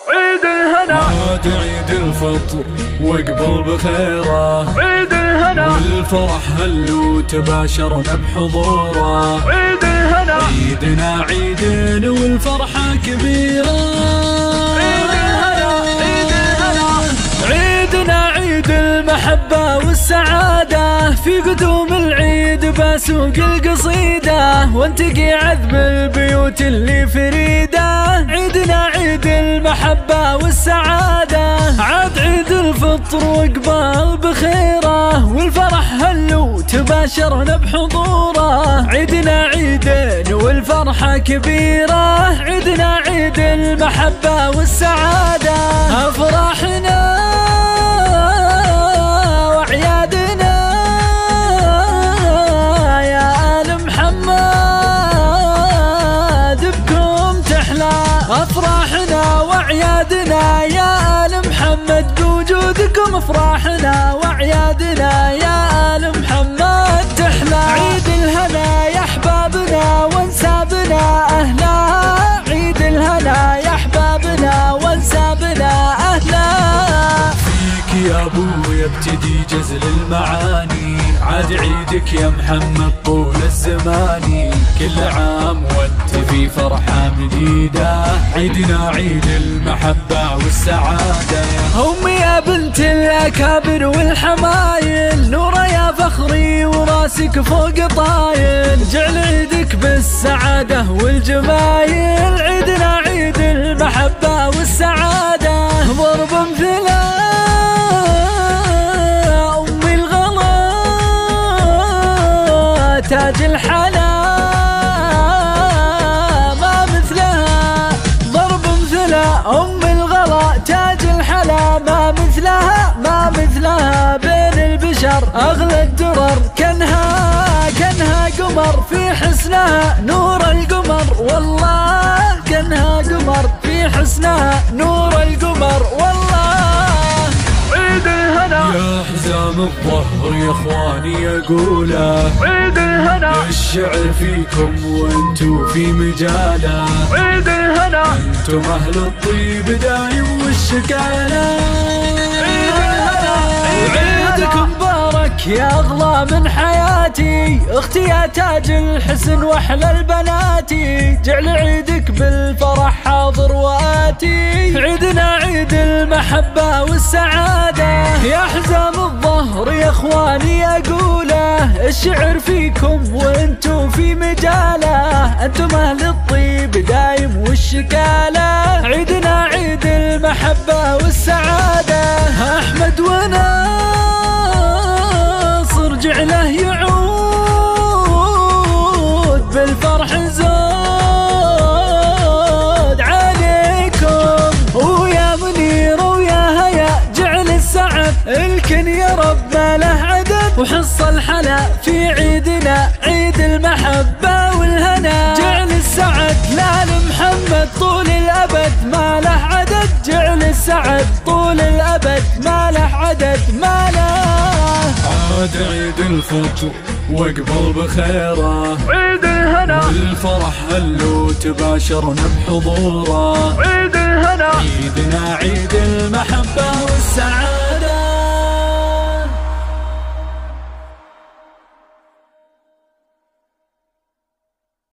عيد الهنا، عاد عيد الفطر واقبل بخيره، عيد الهنا والفرح هل وتباشرنا بحضوره. عيد الهنا، عيدنا عيد والفرحة كبيرة. عيد الهنا، عيد الهنا، عيدنا عيد المحبة والسعادة، في قدوم العيد بسوق القصيدة، وانتقي عذب البيوت اللي فريدة. عيدنا عيد المحبة والسعادة، عاد عيد الفطر واقبل بخيره، والفرح هلو تباشرنا بحضوره. عيدنا عيدين والفرحة كبيرة، عيدنا عيد المحبة والسعادة. أفراحنا وعيادنا يا آل محمد بكم تحلى. أفراحنا وعيادنا يا آل محمد بوجودكم، أفراحنا وعيادنا يا آل محمد تحلى. عيد الهنا يا أحبابنا وانسابنا أهلا، عيد الهنا يا أحبابنا وانسابنا أهلا. فيك يا أبوي ابتدي جزل المعاني، عاد عيدك يا محمد طول الزمان، كل عام وانت في فرحة جديدة. عيدنا عيد المحبة والسعادة. أمي يا بنت الأكابر والحمايل، نورة يا فخري وراسك فوق طايل، جعل عيدك بالسعادة والجمايل. عيدنا عيد المحبة والسعادة، ضرب مثله أمي الغلا تاج الحلا ما مثلها، ضرب مثله أمي الغلا تاج الحلا ما مثلها، ما مثلها بين البشر أغلى الدرر. كانها قمر في حسنها نور القمر، والله كانها قمر في حسنها نور القمر والله. عيد الهنا يا حزام الظهر يا اخواني يقوله، عيد الهنا، الشعر فيكم وانتو في مجاله. عيد الهنا، انتم اهل الطيب دايم والشكاله. عيد الهنا، عيدكم مبارك يا اغلى من حياتي، اختي يا تاج الحسن واحلى البناتي، جعل عيدك بالفرح حاضر واتي. عيدنا عيد المحبة والسعادة، يا حزام الظهر يا اخواني اقوله، الشعر فيكم وانتم في مجاله، انتم اهل الطيب دايم والشكاله. عيدنا عيد المحبة والسعادة، احمد وناصر جعله يعود بالفرح زود عليكم، ويا منير ويا هيا جعل السعد الكن يا رب ما له عدد، وحص الحلا في عيدنا عيد المحبة والهنا، جعل السعد لآل محمد طول الأبد ما له عدد، جعل السعد طول الأبد ما له عدد ما له. عاد عيد الفطر واقبل بخيره، عيد الهنا والفرح هلو تباشرنا بحضوره. عيد الهنا، عيدنا عيد المحبة والسعادة.